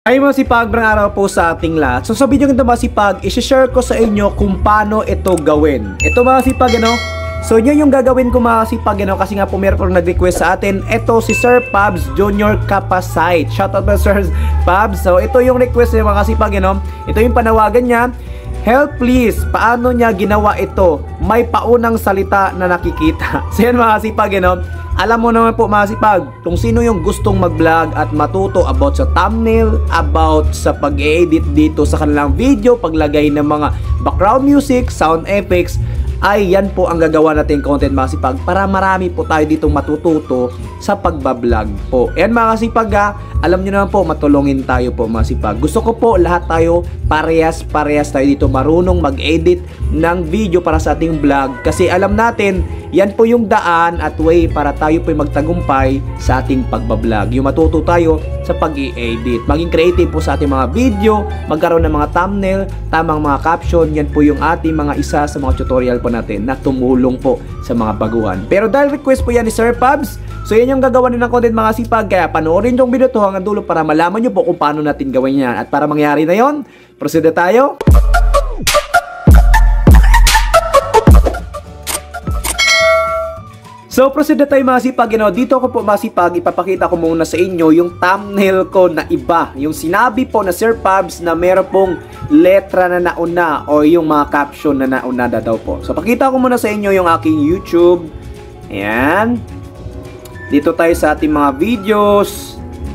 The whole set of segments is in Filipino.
Ay mga sipag, brang araw po sa ating lahat. So sa video nito mga sipag, isi-share ko sa inyo kung paano ito gawin. Ito mga sipag, so yun yung gagawin ko mga sipag, kasi nga po meron po nag-request sa atin. Ito si Sir Pabs Junior Kapasite. Shoutout to Sir Pabs. So ito yung request niya mga sipag, ito yung panawagan niya. Help please, paano niya ginawa ito? May paunang salita na nakikita. So yan mga sipag, alam mo naman po mga sipag, kung sino yung gustong mag-vlog at matuto about sa thumbnail, about sa pag-edit dito sa kanilang video, paglagay ng mga background music, sound effects, ay yan po ang gagawa natin content mga sipag para marami po tayo ditong matututo sa pagbablog po. Yan mga sipag, alam nyo naman po, matulungin tayo po mga sipag. Gusto ko po lahat tayo parehas tayo dito marunong mag-edit ng video para sa ating vlog, kasi alam natin yan po yung daan at way para tayo po magtagumpay sa ating pagbablog. Yung matuto tayo sa pag-i-edit, maging creative po sa ating mga video, magkaroon ng mga thumbnail, tamang mga caption. Yan po yung ating mga isa sa mga tutorial po natin na tumulong po sa mga baguhan. Pero dahil request po yan ni Sir Pabs, so yan yung gagawa ng content mga sipag, kaya panoorin yung video to hanggang dulo para malaman nyo po kung paano natin gawin yan. At para mangyari na yon, proceed na tayo. So proceed na tayo mga sipag, dito ko po mga sipag, ipapakita ko muna sa inyo yung thumbnail ko na iba. Yung sinabi po na Sir Pabs na meron pong letra na nauna o yung mga caption na nauna na daw po. So pakita ko muna sa inyo yung aking YouTube. Ayan. Dito tayo sa ating mga videos.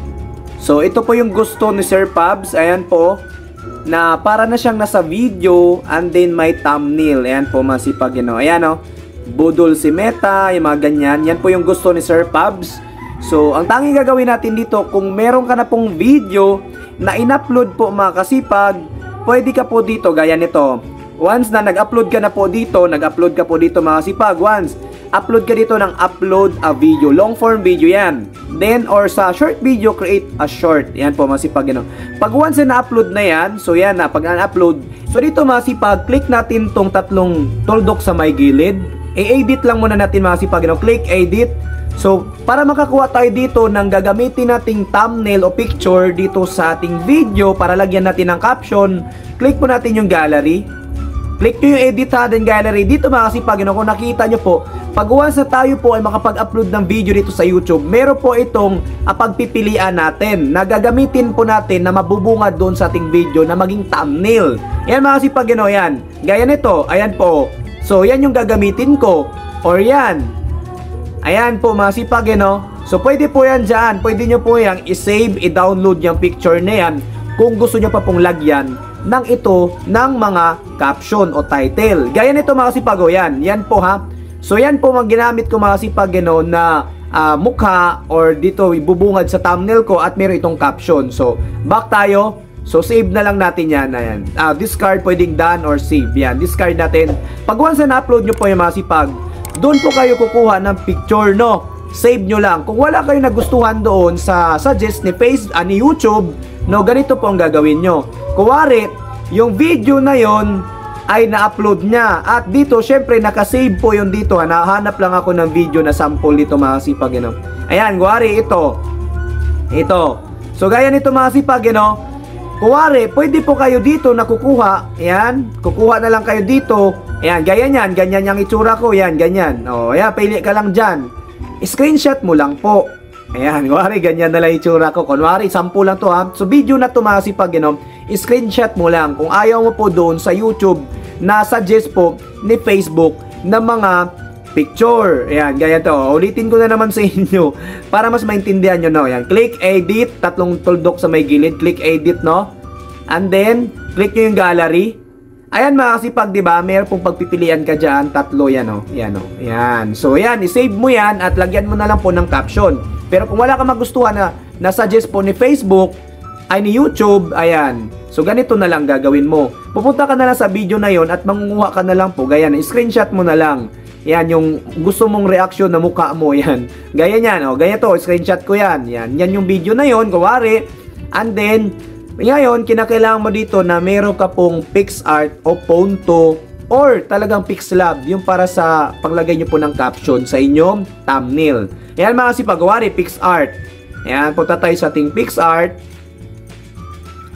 So ito po yung gusto ni Sir Pabs. Ayan po. Na para na siyang nasa video and then may thumbnail. Ayan po mga sipag, ayan o. Budol si Meta, yung mga ganyan. Yan po yung gusto ni Sir Pabs. So, ang tanging gagawin natin dito, kung meron ka na pong video na in-upload po mga kasipag, pwede ka po dito, gaya nito. Once na nag-upload ka na po dito, nag-upload ka po dito mga kasipag, once, upload ka dito ng upload a video. Long form video yan. Then, or sa short video, create a short. Yan po mga kasipag. Pag once na na-upload na yan, so yan na, pag na-upload, so dito mga kasipag, click natin tong tatlong tuldok sa may gilid. I-edit lang muna natin mga sipag, click edit. So para makakuha tayo dito ng gagamitin nating thumbnail o picture dito sa ating video para lagyan natin ng caption, click po natin yung gallery. Click nyo yung edit then gallery. Dito mga sipag, kung nakita nyo po, pag once na tayo po ay makapag-upload ng video dito sa YouTube, meron po itong pagpipilian natin na gagamitin po natin na mabubungad doon sa ating video na maging thumbnail. Yan mga sipag, yan. Gaya nito, ayan po. So, yan yung gagamitin ko. Or yan. Ayan po mga sipag, So, pwede po yan dyan. Pwede nyo po yan i-save, i-download yung picture na yan kung gusto nyo pa pong lagyan ng ito ng mga caption o title. Gaya nito mga sipag, yan. Yan po ha. So, yan po mga ginamit ko mga sipag, na mukha or dito ibubungad sa thumbnail ko at meron itong caption. So, back tayo. So, save na lang natin yan. Ayan. Discard, pwedeng done or save. Yan, discard natin. Pag once na na-upload nyo po yung mga sipag, doon po kayo kukuha ng picture, Save nyo lang. Kung wala kayo nagustuhan doon sa suggest ni ni YouTube, ganito po ang gagawin nyo. Kuwari, yung video na yon ay na-upload niya. At dito, syempre, nakasave po yung dito. Nahanap lang ako ng video na sample dito mga sipag, Ayan, kuwari, ito. So, gaya nito mga sipag, kuwari, pwede po kayo dito na kukuha. Ayan, kukuha na lang kayo dito. Ayan, gaya yan. Ganyan yung itsura ko. Ayan, ganyan. O, ayan, pili ka lang dyan. Screenshot mo lang po. Ayan, kuwari, ganyan na lang itsura ko. Kunwari, 10 lang to ha. So, video na to mga sipag, screenshot mo lang. Kung ayaw mo po doon sa YouTube, na suggest po ni Facebook na mga picture. Ayan, gaya to. Ulitin ko na naman sa inyo para mas maintindihan nyo, Ayan, click edit, tatlong tuldok sa may gilid, click edit, And then, click nyo yung gallery. Ayan mga kasipag, diba? Meron pong pagpipilian ka dyan, tatlo yan, Ayan. So, ayan, isave mo yan at lagyan mo na lang po ng caption. Pero kung wala ka magustuhan na suggest po ni Facebook, ay ni YouTube, ayan. So, ganito na lang gagawin mo. Pupunta ka na lang sa video na yon at mangunguha ka na lang po, gaya na, screenshot mo na lang. Yan, yung gusto mong reaction na mukha mo, yan. Gaya yan, gaya to, screenshot ko yan. Yan yung video na yon, kuwari. And then, ngayon, kinakailangan mo dito na meron ka pong PixArt o Ponto or talagang Pixlab, yung para sa paglagay nyo po ng caption sa inyong thumbnail. Yan mga sipag, kuwari, PixArt. Yan, punta tayo sa ating PixArt.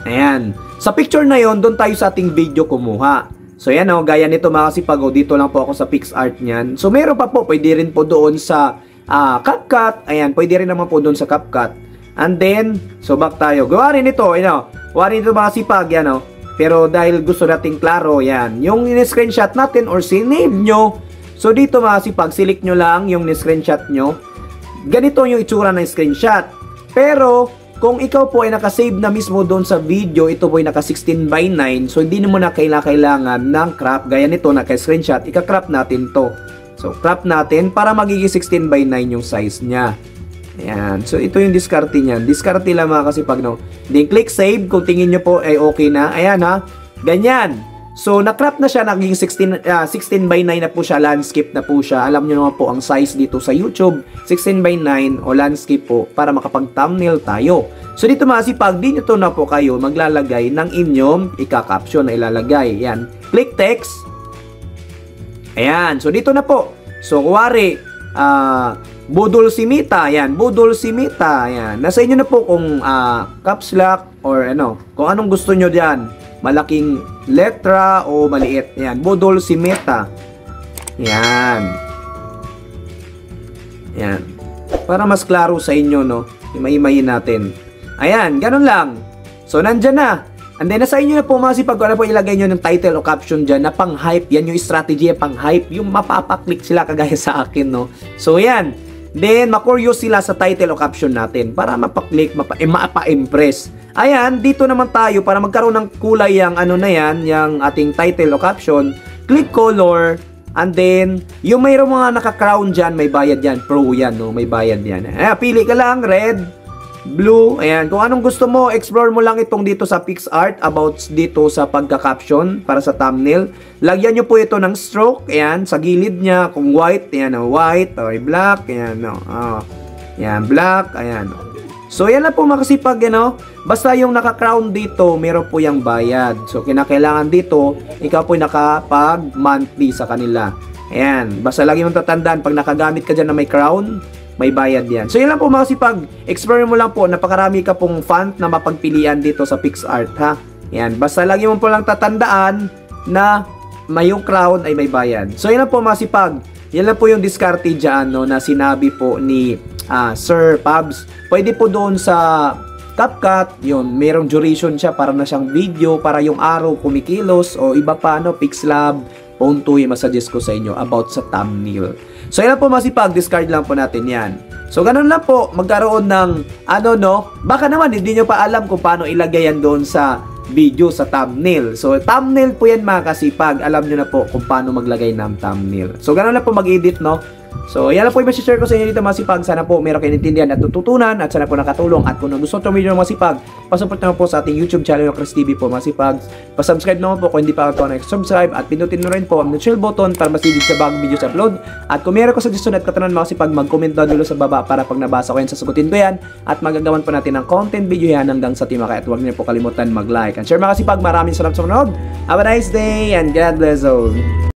Ayan. Sa picture na yon, doon tayo sa ating video kumuha. So yan o, gaya nito mga kasipag, dito lang po ako sa PixArt niyan. So meron pa po, pwede rin po doon sa CapCut. Ayan, pwede rin naman po doon sa CapCut. And then, so back tayo. Gawa rin ito, gawa rin ito mga kasipag, yan o. Pero dahil gusto nating klaro, yan. Yung in-screenshot natin or sinave nyo. So dito mga kasipag, select nyo lang yung in-screenshot nyo. Ganito yung itsura ng screenshot. Pero, kung ikaw po ay nakasave na mismo doon sa video, ito po ay naka 16:9. So, hindi mo na kailangan ng crop. Gaya nito, naka-screenshot, ika-crop natin to. So, crop natin para magiging 16:9 yung size niya. Ayan. So, ito yung diskarte niyan. Diskarte lang mga kasipag, no? Then, click save. Kung tingin nyo po ay okay na. Ayan ha. Ganyan. So, na-crop na siya, naging 16:9 na po siya, landscape na po siya. Alam nyo naman po ang size dito sa YouTube, 16:9 o landscape po para makapag-thumbnail tayo. So, dito mga kasipag, dito na po kayo maglalagay ng inyong ika-caption na ilalagay. Yan. Click text. Ayan. So, dito na po. So, kuwari, Budol Simita. Yan. Budol Simita. Yan. Nasa inyo na po kung caps lock or kung anong gusto nyo dyan. Malaking letra o maliit. Yan. Budol Simita. Yan. Yan. Para mas klaro sa inyo, no? Imay-imayin natin. Ayan. Ganun lang. So, nandyan na. And then, nasa inyo na po mga kasipag, ano po ilagay nyo ng title o caption dyan na pang-hype. Yan yung strategy, pang-hype. Yung mapapaklik sila kagaya sa akin, no? So, yan. Then, makuryos sila sa title o caption natin para mapaklik, mapa-impress. Ayan, dito naman tayo para magkaroon ng kulay yung yung ating title o caption. Click color, and then, yung mayroong mga naka-crown dyan, may bayad yan. Pro yan, no? May bayad yan. Ayan, pili ka lang, red, blue, ayan. Kung anong gusto mo, explore mo lang itong dito sa PixArt about dito sa pagka-caption para sa thumbnail. Lagyan nyo po ito ng stroke, ayan, sa gilid niya. Kung white, ayan, white, or black, ayan, ayan, black, ayan. So, yan na po mga kasipag, basta yung naka-crown dito, meron po yung bayad. So, kinakailangan dito, ikaw po nakapag-monthly sa kanila. Ayan, basta lagi mong tatandaan, pag nakagamit ka dyan na may crown, may bayad yan. So, yan lang po mga kasipag, explore mo lang po, napakarami ka pong font na mapagpilian dito sa PixArt, ha? Ayan, basta lagi mo po lang tatandaan na may yung crown ay may bayad. So, yan lang po mga kasipag. Yan lang po yung diskarte dyan, na sinabi po ni Sir Pabs. Pwede po doon sa CapCut, yun, mayroong duration siya para na siyang video, para yung araw kumikilos, o iba pa, Pixlab, phone to, i-masuggest ko sa inyo about sa thumbnail. So, yan po masipag, discard lang po natin yan. So, ganun lang po, magkaroon ng, baka naman, hindi nyo pa alam kung paano ilagay yan doon sa video, sa thumbnail. So, thumbnail po yan mga kasipag. Alam nyo na po kung paano maglagay ng thumbnail. So, ganun lang po mag-edit, So, yan lang po yung share ko sa inyo dito mga sipag. Sana po meron kayo intindihan at tututunan at sana po nakatulong. At kung gusto nyo video ng mga sipag, pasupport naman po sa ating YouTube channel ng Chris TV po mga sipag. Pasubscribe naman po kung hindi pa ako subscribe at pinutin mo rin po ang notification button para masigit sa bagong video sa upload. At kung meron ko suggestion at katanungan mga sipag, mag-comment down dulo sa baba para pag nabasa ko yan, sasagutin ko yan. At magagawan po natin ng content video yan hanggang sa Timaka. At huwag niyo po kalimutan mag-like and share mga sipag. Maraming salamat sa manood. Have a nice day and God bless all.